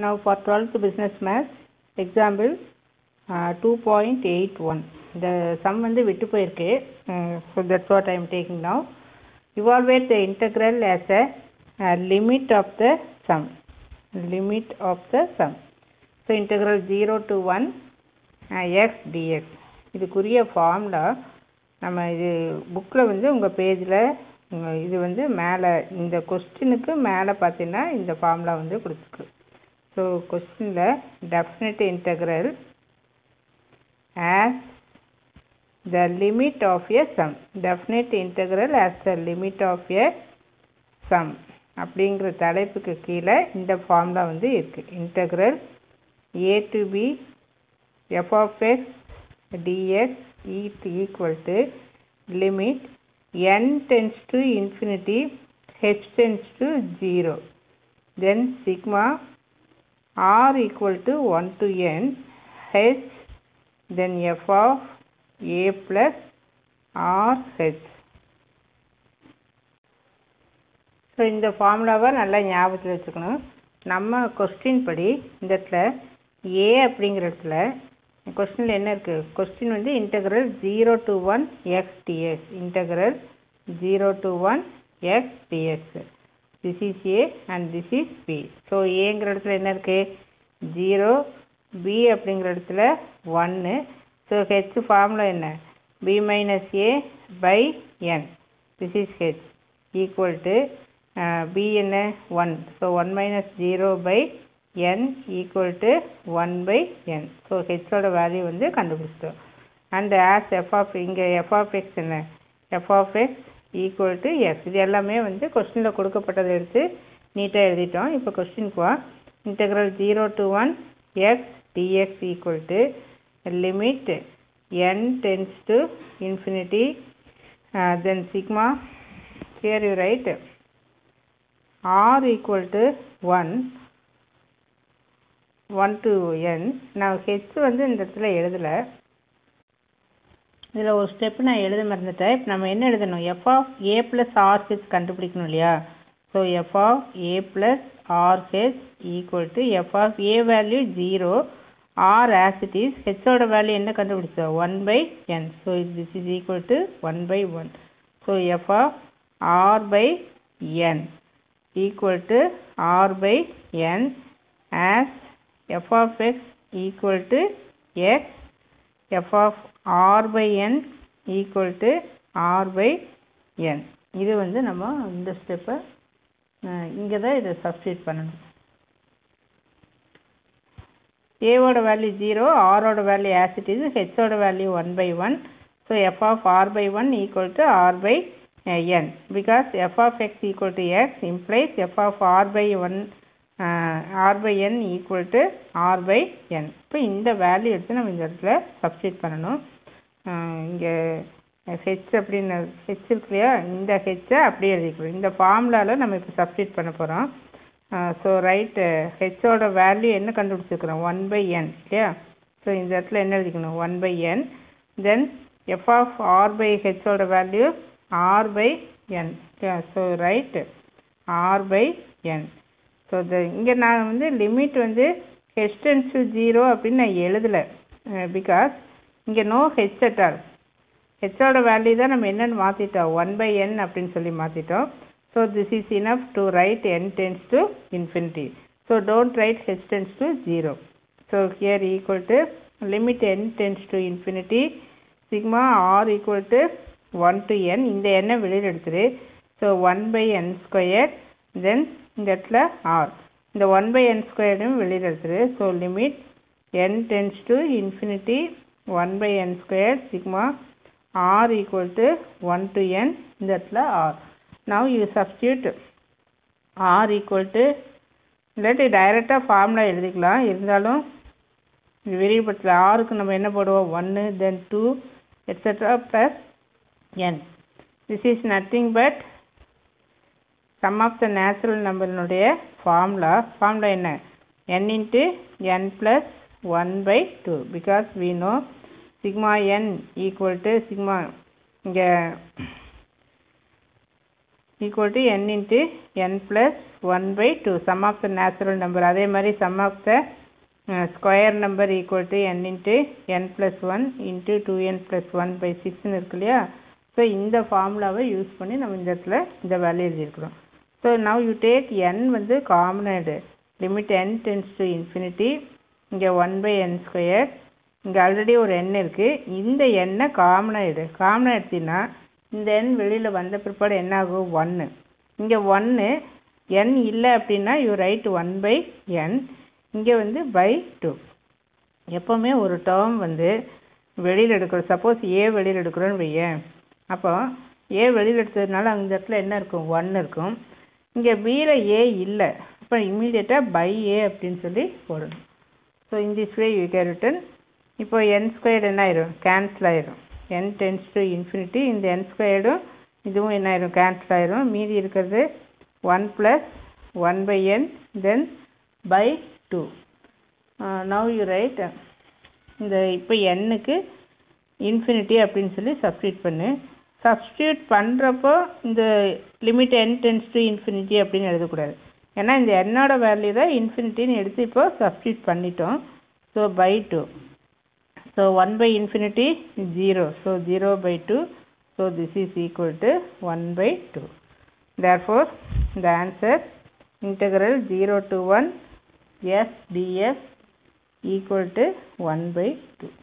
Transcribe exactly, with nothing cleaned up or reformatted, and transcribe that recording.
Now for twelfth business math example uh, two point eight one. The sum வந்து விட்டு போயிருக்கு. So that's what I am taking now. Evaluate the integral as a, a limit of the sum. Limit of the sum. So integral zero to one uh, x dx. இதுக்குரிய formula நம்ம இது புக்கில் வந்து உங்கள் பேஜில் இது வந்து மேலே இந்த கொஸ்டினுக்கு மேலே பார்த்தீங்கன்னா இந்த ஃபார்முலா வந்து கொடுத்துருக்கு. ஸோ கொஸ்டினில் definite integral as the limit of a sum. Definite integral as the limit of a sum அப்படிங்கிற தலைப்புக்கு கீழே இந்த ஃபார்முலா வந்து இருக்குது. Integral a to b f of x dx is equal to limit n tends to infinity h tends to zero. Then sigma r equal to one to n h then f of a plus r h. So இந்த ஃபார்முலாவை நல்லா ஞாபகத்தில் வச்சுக்கணும். நம்ம question படி இந்த இடத்துல ஏ அப்படிங்கிற இடத்துல கொஸ்டினில் என்ன இருக்குது? கொஸ்டின் வந்து integral zero to one x dx. Integral zero to one x dx. This is a and this is b. So ஏங்கிற இடத்துல என்ன இருக்குது? ஜீரோ. பி அப்படிங்கிற இடத்துல ஒன்று. ஸோ ஹெச் ஃபார்முலா என்ன? B minus a by n. This is h equal to b என்ன? One. So one minus zero by n equal to one by n. So ஹெச்சோட வேல்யூ வந்து கண்டுபிடிச்சிட்டோம். அண்ட் ஆஸ் எஃப் ஆஃப் இங்கே f of x என்ன? F of x equal to x. இது எல்லாமே வந்து கொஸ்டினில் கொடுக்கப்பட்டதை எடுத்து நீட்டாக எழுதிட்டோம். இப்போ கொஸ்டினுக்கு வா. Integral zero to one x dx equal to limit n tends to infinity uh, then sigma here you write r equal to one one to n. now h வந்து இந்த இடத்துல எழுதலை. இதில் ஒரு ஸ்டெப் நான் எழுத மறந்துட்டேன். இப்போ நம்ம என்ன எழுதணும்? f of a plus rh கண்டுபிடிக்கணும் இல்லையா? So f of a plus rh equal to f of a value zero r as it is. h ஓட வேல்யூ என்ன கண்டுபிடிச்சோம்? One by n. so this is equal to one by one. so f of r by n equal to r by n as f of x equal to x, f of r by n equal to r by n. இது வந்து நம்ம இந்த ஸ்டெப்பை இங்கே தான் இதை substitute பண்ணணும். a ஓட வேல்யூ ஜீரோ, r ஓட value as it is, h ஓட value one by one. so f of r by one equal to r by n. because f of x equal to x implies f of r by one uh, r by n equal to r by n. இப்போ இந்த value எடுத்து நம்ம இந்த இடத்துல substitute பண்ணணும். இங்கே h அப்படின்னு h இருக்கு இல்லையா? இந்த ஹெச்சை அப்படியே எழுதிக்கிறோம். இந்த ஃபார்முலாவில் நம்ம இப்போ சப்ஸ்டியூட் பண்ண போகிறோம். ஸோ ரைட் ஹெச்சோட வேல்யூ என்ன கண்டுபிடிச்சிருக்கிறோம்? ஒன் பை என் இல்லையா? ஸோ இந்த இடத்துல என்ன எழுதிக்கணும்? One by n. Then f of r by ஹெச்சோட வேல்யூ ஆர் பை என் இல்லையா? So write r by n. So the இங்கே நான் வந்து லிமிட் வந்து ஹெச் டென்ஸ் டு ஜீரோ அப்படின்னு நான் எழுதலை. பிகாஸ் இங்கே நோ ஹெச் அட் ஆல். ஹெச்சோட வேல்யூ தான் நம்ம என்னென்னு மாற்றிட்டோம்? ஒன் பை என் அப்படின்னு சொல்லி மாற்றிட்டோம். So this is enough to write n tends to infinity. So don't write h tends to zero. So here equal to limit n tends to infinity sigma r equal to one to n. இந்த n வெளியில் எடுத்துரு. So one by n square then இந்த இடத்துல r. இந்த one by n square வெளியில் எடுத்துரு. So limit n tends to infinity one by n square sigma r equal to one to n இந்த இடத்துல r. now you substitute r equal to இல்லாட்டி டைரெக்டாக formula எழுதிக்கலாம். இருந்தாலும் இது விரிவுபடுத்தல. ஆருக்கு நம்ம என்ன போடுவோம்? ஒன்று then two etcetera plus n. This is nothing but sum of the natural நம்பரினுடைய ஃபார்முலா. ஃபார்முலா என்ன? n into n plus one by two. Because we know sigma n equal to sigma இங்கே equal to n into n plus one by two, sum of the natural number. அதே மாதிரி sum of the uh, square number equal to n into n plus one into two n plus one by six னு இருக்கு இல்லையா. So இந்த ஃபார்முலாவை use பண்ணி நம்ம இந்த இடத்துல இந்த வேல்யூ எழுதியிருக்கிறோம். So now you take n வந்து காமன் ஆயிடு, limit n tends to infinity, இங்கே ஒன் பை n ஸ்கொயர், இங்கே ஆல்ரெடி ஒரு n இருக்குது, இந்த எண்ணை காமனாக எடு. காமனாக எடுத்திங்கன்னா இந்த n வெளியில் வந்த பிற்பாடு என்ன ஆகும், ஒன்று. இங்கே ஒன்று n இல்லை அப்படின்னா you write one by n, இங்கே வந்து பை டூ. எப்போவுமே ஒரு டேர்ம் வந்து வெளியில் எடுக்கிறோம், சப்போஸ் ஏ வெளியில் எடுக்கிறோன்னு வையேன், அப்போ ஏ வெளியில் எடுத்ததுனால அந்த இடத்துல என்ன இருக்கும், ஒன்று இருக்கும். இங்கே பியில் ஏ இல்லை, அப்போ இம்மீடியட்டாக பை ஏ அப்படின்னு சொல்லி போடணும். So in this way you can written. இப்போ n ஸ்கொயர்டு என்ன ஆயிரும், கேன்சல் ஆயிரும். n டென்ஸ் டு இன்ஃபினிட்டி, இந்த n ஸ்கொயர்டும் இதுவும் என்ன ஆயிரும், கேன்சல் ஆயிரும். மீதி இருக்கிறது one plus one by n then by two. Now you write இந்த இப்போ எண்ணுக்கு இன்ஃபினிட்டி அப்படின்னு சொல்லி சப்ஸ்டியூட் பண்ணு. சப்ஸ்டியூட் பண்ணுறப்போ இந்த limit n tends to infinity அப்படின்னு எழுதக்கூடாது, ஏன்னா இந்த என்னோட வேல்யூ தான் இன்ஃபினிட்டின்னு எடுத்து இப்போ சப்ஸ்டியூட் பண்ணிட்டோம். So by two. So one by infinity is zero. So zero by two. So this is equal to one by two. Therefore, the answer integral zero to one s ds equal to one by two.